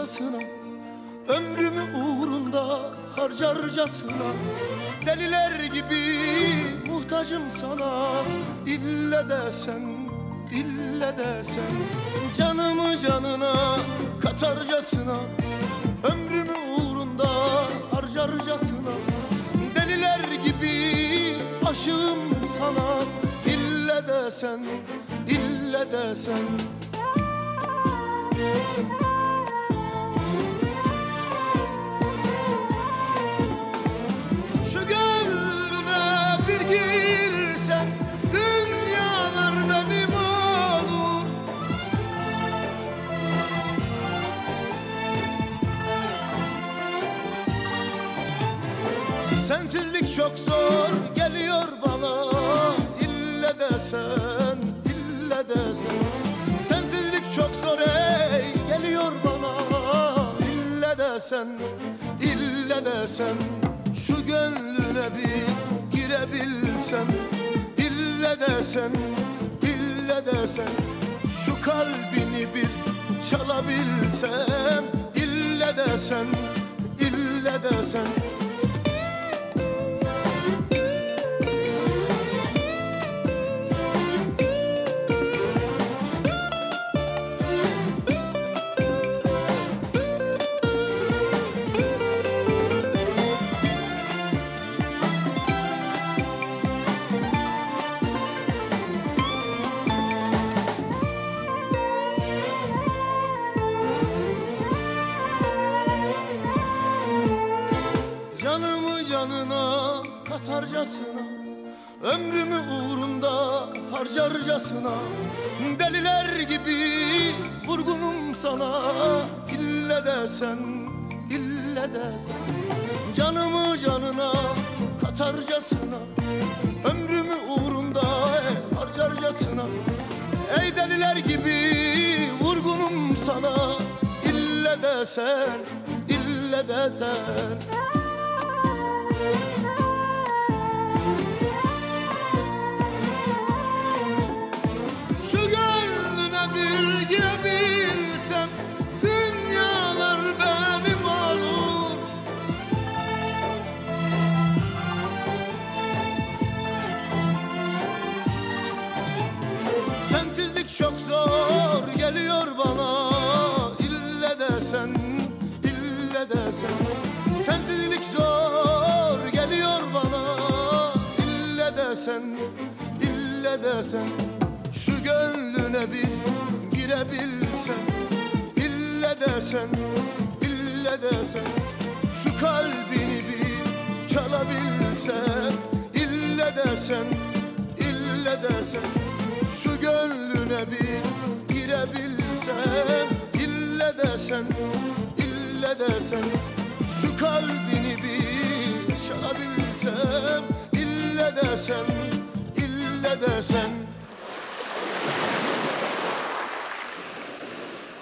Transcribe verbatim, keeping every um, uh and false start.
katarcasına, ömrümü uğrunda harcarcasına. Deliler gibi muhtacım sana, ille de sen, ille de sen. Canımı canına katarcasına, ömrümü uğrunda harcarcasına. Deliler gibi aşığım sana, ille de sen, ille de sen. Şu gönlüne bir girsen, dünyalar benim olur. Sensizlik çok zor geliyor bana, ille de sen, ille de sen. Sensizlik çok zor ey geliyor bana, ille de sen, ille de sen. Şu gönlüne bir girebilsem, ille de sen, ille de sen. Şu kalbini bir çalabilsem, ille de sen, ille de sen. Canımı canına katarcasına, ömrümü uğrunda harcarcasına. Deliler gibi vurgunum sana, ille de sen, ille de sen. Canımı canına katarcasına, ömrümü uğrunda harcarcasına. Ey deliler gibi vurgunum sana, ille de sen, ille de sen. Şu gönlüne bir girebilsem, dünyalar benim olur. Sensizlik çok zor geliyor bana, ille de sen, ille de sen. Sensizlik zor geliyor bana, ille de sen, ille de sen. Şu gönlüne bir girebilsem, ille de sen, ille de sen. Şu kalbini bir çalabilsem, ille de sen, ille de sen. Şu gönlüne bir girebilsem, ille de sen, ille de sen. Şu kalbini bir çalabilsem, ille de sen, ille de sen.